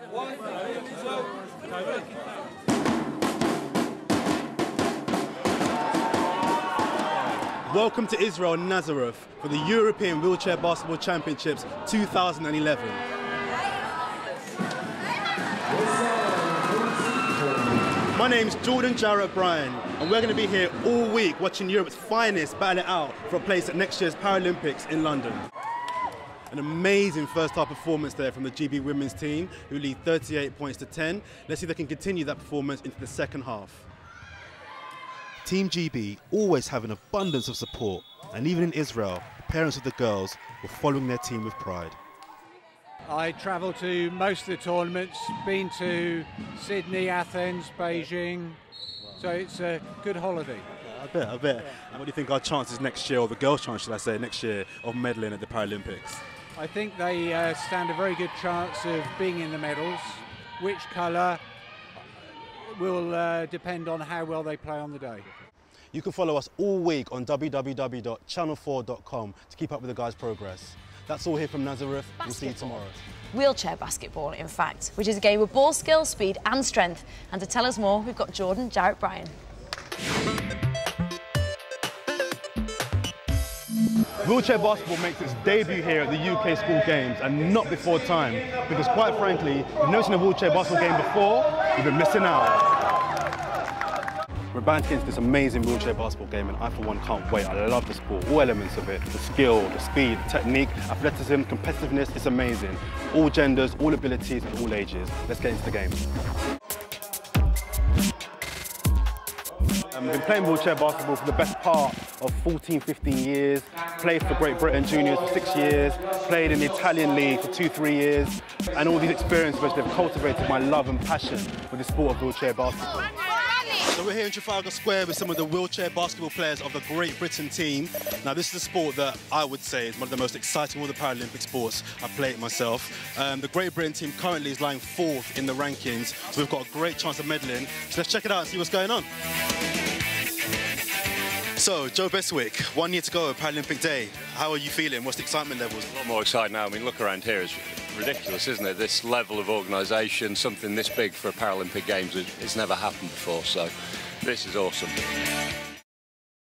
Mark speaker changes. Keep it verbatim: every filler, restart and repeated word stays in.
Speaker 1: Welcome to Israel and Nazareth for the European Wheelchair Basketball Championships two thousand eleven. My name's Jordan Jarrett Bryan, and we're going to be here all week watching Europe's finest battle it out for a place at next year's Paralympics in London. An amazing first half performance there from the G B women's team, who lead thirty-eight points to ten. Let's see if they can continue that performance into the second half.
Speaker 2: Team G B always have an abundance of support, and even in Israel, the parents of the girls were following their team with pride.
Speaker 3: I travelled to most of the tournaments, been to Sydney, Athens, Beijing, so it's a good holiday.
Speaker 1: I bet, I bet. And what do you think our chances next year, or the girls' chance, should I say, next year, of medaling at the Paralympics?
Speaker 3: I think they uh, stand a very good chance of being in the medals. Which colour will uh, depend on how well they play on the day.
Speaker 1: You can follow us all week on w w w dot channel four dot com to keep up with the guys' progress. That's all here from Nazareth.
Speaker 4: Basketball.
Speaker 1: We'll see you tomorrow.
Speaker 4: Wheelchair basketball, in fact, which is a game of ball skill, speed and strength. And to tell us more, we've got Jordan Jarrett Bryan.
Speaker 1: Wheelchair basketball makes its debut here at the U K School Games, and not before time, because quite frankly, if you've never seen a wheelchair basketball game before, you've been missing out. We're about to get into this amazing wheelchair basketball game, and I for one can't wait. I love the sport, all elements of it, the skill, the speed, the technique, athleticism, competitiveness, it's amazing. All genders, all abilities and all ages. Let's get into the game. I've been playing wheelchair basketball for the best part of fourteen, fifteen years, played for Great Britain Juniors for six years, played in the Italian League for two, three years, and all these experiences which they've cultivated my love and passion for the sport of wheelchair basketball. So we're here in Trafalgar Square with some of the wheelchair basketball players of the Great Britain team. Now this is a sport that I would say is one of the most exciting of all the Paralympic sports. I play it myself. Um, the Great Britain team currently is lying fourth in the rankings, so we've got a great chance of medaling. So let's check it out and see what's going on. So, Joe Bestwick, one year to go, Paralympic Day. How are you feeling? What's the excitement levels?
Speaker 5: A lot more excited now. I mean, look around here, it's ridiculous, isn't it? This level of organisation, something this big for a Paralympic Games, it's never happened before, so this is awesome.